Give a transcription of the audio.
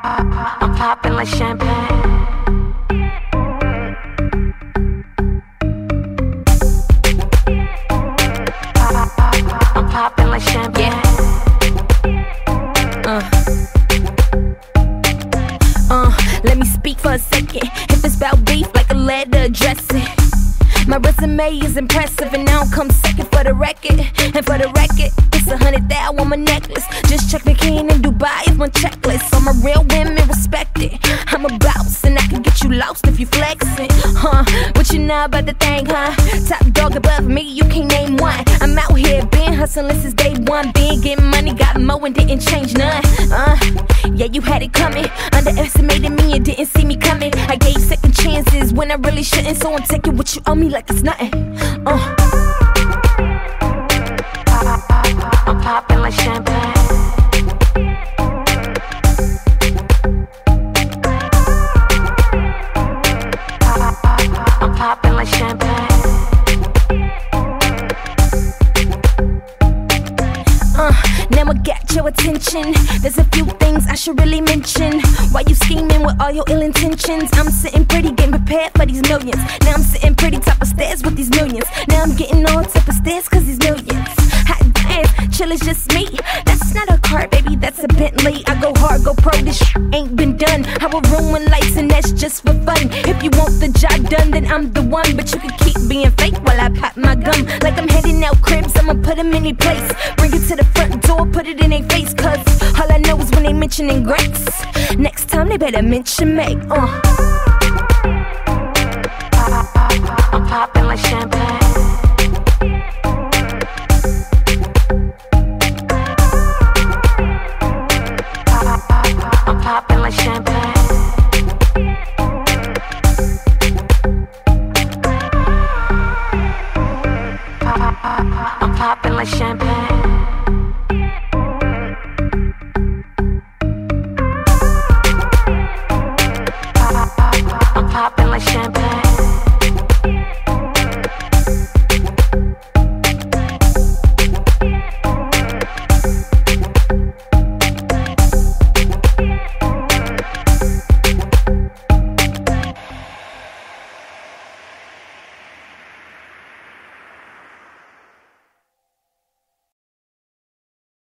I'm popping like champagne. I'm popping like champagne. Let me speak for a second. If it's about beef, like a letter, address it. My resume is impressive, and I don't come second for the record. And for the record, it's 100,000 on my necklace. Just check the king in Dubai is my checklist. All my real women respect it. I'm a boss, and I can get you lost if you flexing. What you know about the thing, huh? Top dog above me, you can't name one. I'm out here, been hustling since day one. Been getting money, got mo and didn't change none. Yeah, you had it coming. Underestimated me and didn't see me coming. I gave second chances when I really shouldn't, so I'm taking what you owe me like it's nothing. I'm popping like champagne. I'm popping like champagne. Now I got your attention. There's a few things I should really mention. Why you scheming with all your ill intentions? I'm sitting pretty, getting prepared for these millions. Now I'm sitting pretty top of stairs with these millions. Now I'm getting all type of stairs cause these millions. Hot damn, chill is just me. That's not a car, baby, that's a Bentley. I go hard, go pro, this ain't been done. I will ruin lights and that's just for fun. If you want the job done, then I'm the one. But you can keep being fake while I pop my gum. Like I'm heading out cribs, I'ma put them in a place. Bring it to the front door, put it in their face. Cause all I know is when they mentioning grace, next time they better mention me. I'm popping like champagne. I'm popping like champagne. I'm popping like champagne. I'm popping like champagne.